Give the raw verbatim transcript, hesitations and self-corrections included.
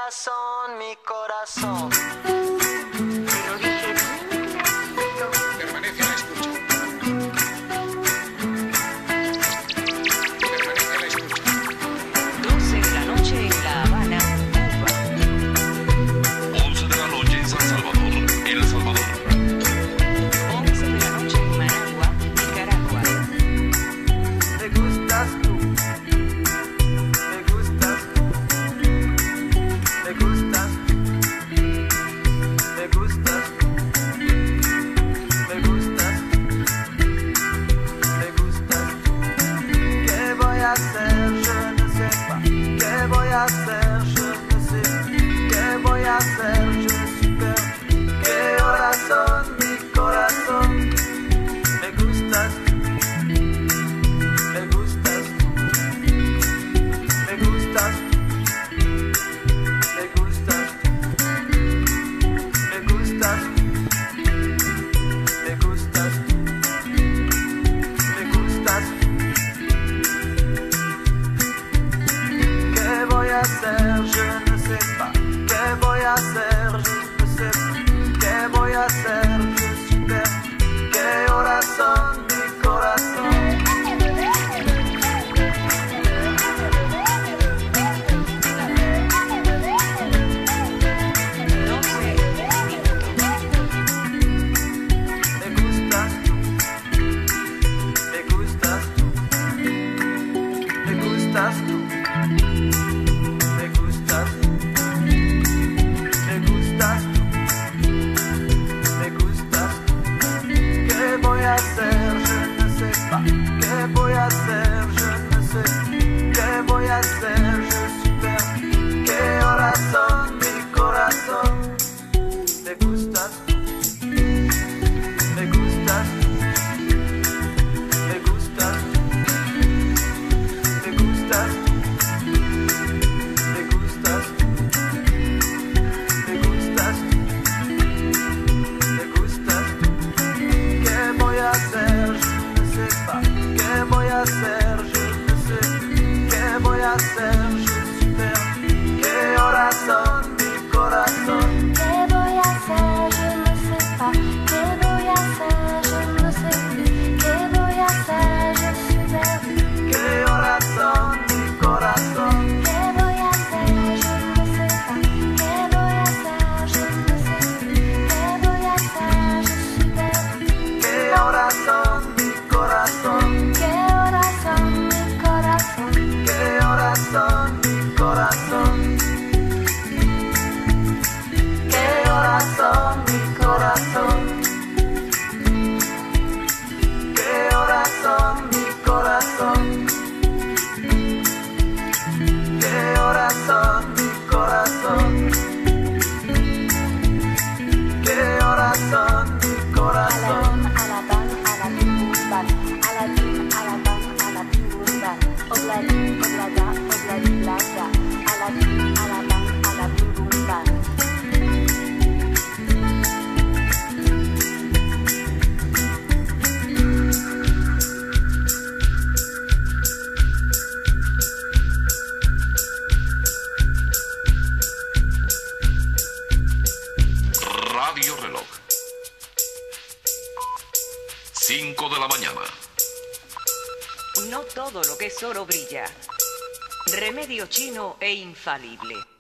corazón, mi corazón. Pero dije, Permanece a la escucha. Permanece a la escucha. doce de la noche en La Habana, Cuba. once de la noche en San Salvador, El Salvador. once de la noche en Managua, Nicaragua. Me gustas tú, me gustas tú, me gustas tú, me gustas tú, me gustas tú, me gustas tú. ¿Qué voy a hacer? Yo no sé pas. ¿Qué voy a hacer? Yo no sé. ¿Qué voy a hacer? Yo suis perdu. ¿Qué horas son? Mi corazón. Me gustas tú. Me gustas tú, me gustas tú, me gustas tú, me gustas tú, me gustas tú, me gustas tú. ¿Qué voy a hacer? Je ne sais pas. ¿Qué voy a hacer? Je ne sais pas. ¿Qué voy a hacer? Je suis perdu. ¿Qué horas son? Mi corazón. doce minutos. Me gustas tú, me gustas tú, me gustas tú, me gustas tú, me gustas tú, me gustas tú. ¿Qué voy a hacer? Je ne sais pas. ¿Qué voy a hacer? Je ne sais. ¿Qué voy a hacer? Je suis perdu. ¿Qué horas son? Mi corazón. Me gustas tú. Me gustas, me gustas, me gustas, me gustas, me gustas, me gustas. ¿Qué voy a hacer? Je ne sais pas. ¿Qué voy a hacer? Je ne sais. ¿Qué voy a hacer? Je suis perdu. ¿Qué horas son? Mi corazón. ¿Qué voy a hacer? Je ne sais pas. ¿Qué voy a hacer? Je ne sais plus. ¿Qué voy a hacer? Je suis perdue. ¿Qué horas son? Mi corazón. ¿Qué voy a hacer? Je ne sais pas. ¿Qué voy a hacer? Je ne sais plus. ¿Qué voy a hacer? Je suis perdue. ¿Qué horas son? Mi corazón. ¿Qué horas son mi corazón? ¿Qué horas son? Mi corazón. ¿Qué horas son? Mi corazón. ¿Qué horas son? Mi corazón. ¿Qué horas son? Mi corazón. ¿Qué horas son? Mi corazón. Alaban, alabim, bam. Alabim, alaban, alabim, bam. Obladim, oblada, obladim, blada. Alabim, alaban, alabim, bam. Radio Reloj. cinco de la mañana. No todo lo que es oro brilla. Remedio chino e infalible.